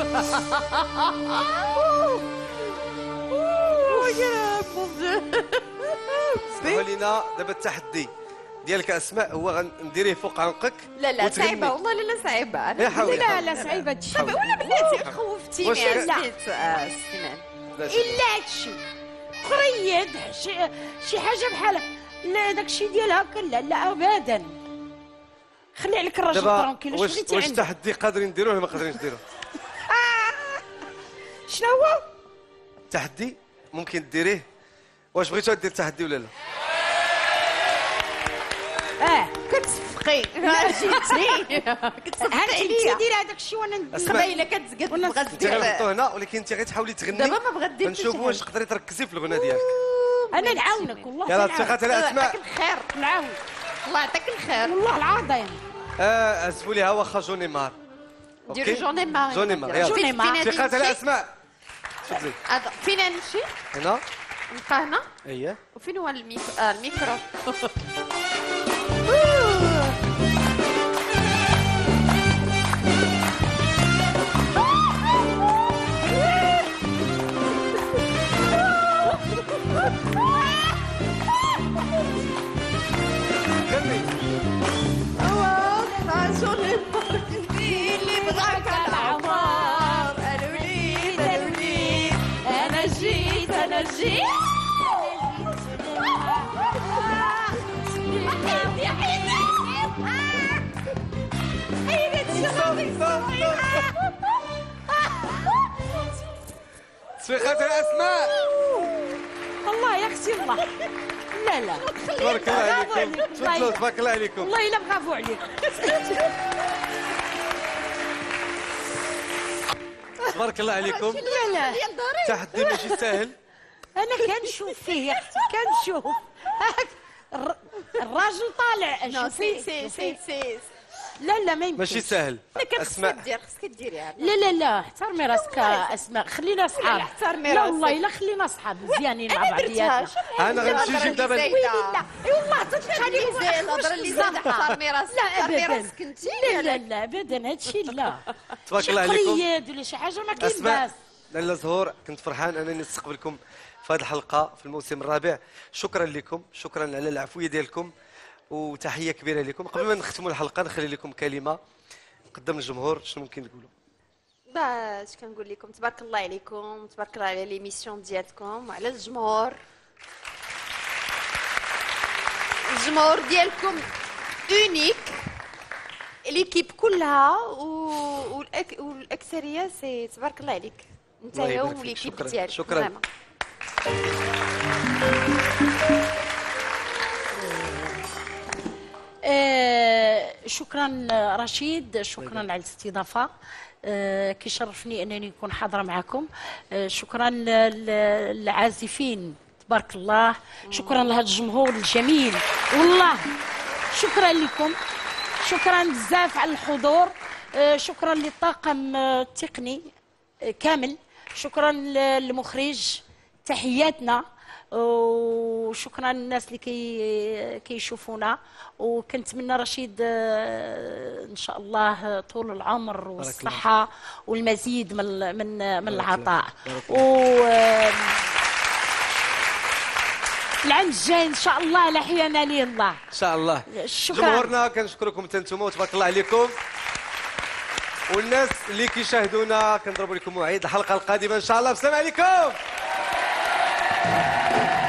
يا بوبي. اسمحوا لينا دابا التحدي ديالك اسماء هو غنديريه فوق عنقك. لا لا وتغني. صعيبه والله لا لا صعيبه. يا حاولي لا لا صعيبه هادشي. طب ولا بلاتي واش خوفتيني لا. عرفتي السنان. الا هادشي قريد شي شي حاجه بحال لا داكشي ديال هكا لا لا ابدا. خلي عليك الراجل دابا ترونكيل واش بغيتي واش عندك. التحدي قادرين نديروه ولا ما قادرينش نديروه؟ شنو هو؟ التحدي ممكن ديريه. واش بغيتو دير التحدي ولا لا؟ اه كتصفقي. جيتي كتصفقي هانتي عليا. ديري هذاك الشيء وانا اسمع. قبيله كتزقد تبغى انت دير. غنحطو هنا ولكن انت غتحاولي تغني. دابا ما بغات دير حتى نشوفوا شي واش حاجة. تقدري تركزي في الغنى ديالك. انا نعاونك والله يلا نعاونك. اتفقت على الله اسماء. يعطيك الخير. نعاونك الله يعطيك الخير. والله العظيم. اه اسفوا ليها واخا جوني مار. ديروا جوني مار. جوني مار يلا. جوني مار. اتفقت على اسماء. تفضلي. هذا فين نمشي؟ هنا نبقى هنا. اييه وفين هو الميك... آه الميكرو؟ غني. اللي بغاك العمار. قالوا لي قالوا لي انا جيت انا جيت. يا حبيبي حبيبتي تفقت على اسماء. الله يا اختي الله. لا لا تبارك الله برافو عليكم. عليك. تفضلوا تبارك الله عليكم. والله الا برافو عليك. تبارك الله عليكم. لا لا تحدي ماشي سهل. انا كنشوف فيه يا اختي كنشوف الر- الراجل طالع نو شوفي سي سي سي سي لا لا ما يمكنش ماشي سهل. خصك اسماء دير خصك ديريها لا لا لا احترمي راسك اسماء خلينا صحاب لا، احترمي لا راسك. والله الا خلينا صحاب مزيانين مع انا بعضياتنا درتها انا غنمشي نجيب دابا وي لا اي والله خلي زين الهضره اللي زاد احترمي راسك لا احترمي ابدا راسك انت لا لا لا ابدا هادشي لا تبارك شي الله عليكم. قريد ولا شي حاجه ما كاين اسماء باس لاله زهور، كنت فرحان انني نستقبلكم في هذه الحلقه في الموسم الرابع. شكرا لكم، شكرا على العفويه ديالكم وتحيه كبيره لكم. قبل ما نختموا الحلقه نخلي لكم كلمه قدام الجمهور، شنو ممكن تقولوا؟ باش كنقول لكم تبارك الله عليكم، تبارك الله على ليميسيون ديالكم وعلى الجمهور. الجمهور ديالكم اونيك، ليكيب كلها و... والأك... والاكثريه سي تبارك الله عليك انت الله يبارك فيك. وليكيب شكراً. ديالك. شكراً. vraiment. آه، شكرا رشيد، شكرا على الاستضافه. آه، كيشرفني انني نكون حاضره معكم. آه، شكرا للعازفين تبارك الله، شكرا لهذا الجمهور الجميل والله شكرا لكم، شكرا بزاف على الحضور. آه، شكرا للطاقم آه، التقني آه، كامل، شكرا للمخرج، تحياتنا، وشكرا للناس اللي كي كيشوفونا. وكنتمنى رشيد آه، ان شاء الله طول العمر والصحه والمزيد من من من العطاء. و آه، العام الجاي ان شاء الله لحيانا لي الله ان شاء الله. شكرا. جمهورنا كنشكركم حتى نتوما وتبارك الله عليكم. والناس اللي كيشاهدونا كنضربوا لكم موعد الحلقه القادمه ان شاء الله. السلام عليكم.